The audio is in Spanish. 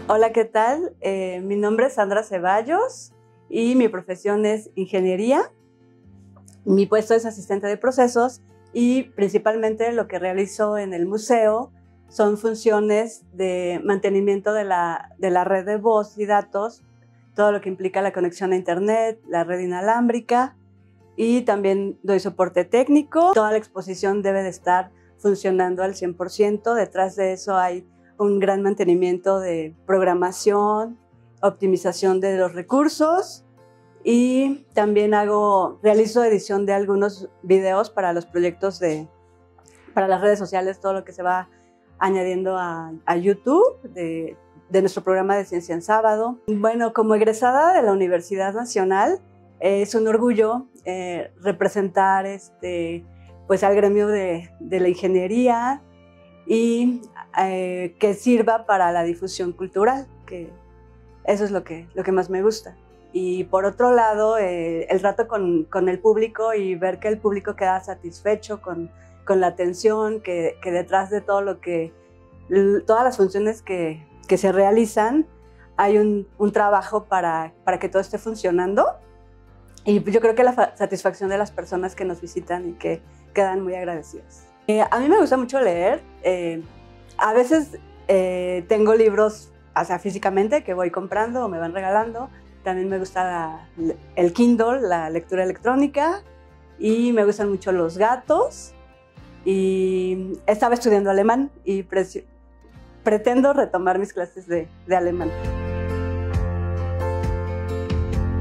Hola, ¿qué tal? Mi nombre es Sandra Ceballos y mi profesión es ingeniería. Mi puesto es asistente de procesos y principalmente lo que realizo en el museo son funciones de mantenimiento de la red de voz y datos, todo lo que implica la conexión a internet, la red inalámbrica, y también doy soporte técnico. Toda la exposición debe de estar funcionando al 100%. Detrás de eso hay un gran mantenimiento de programación, optimización de los recursos, y también realizo edición de algunos videos para los proyectos para las redes sociales, todo lo que se va añadiendo a YouTube de nuestro programa de Ciencia en Sábado. Bueno, como egresada de la Universidad Nacional, es un orgullo representar pues al gremio de la ingeniería y que sirva para la difusión cultural, que eso es lo que más me gusta. Y por otro lado, el trato con el público y ver que el público queda satisfecho con la atención, que detrás de todas las funciones que se realizan hay un trabajo para que todo esté funcionando. Y yo creo que la satisfacción de las personas que nos visitan y que quedan muy agradecidas. A mí me gusta mucho leer. A veces tengo libros, o sea, físicamente, que voy comprando o me van regalando. También me gusta el Kindle, la lectura electrónica, y me gustan mucho los gatos. Y estaba estudiando alemán y pretendo retomar mis clases de alemán.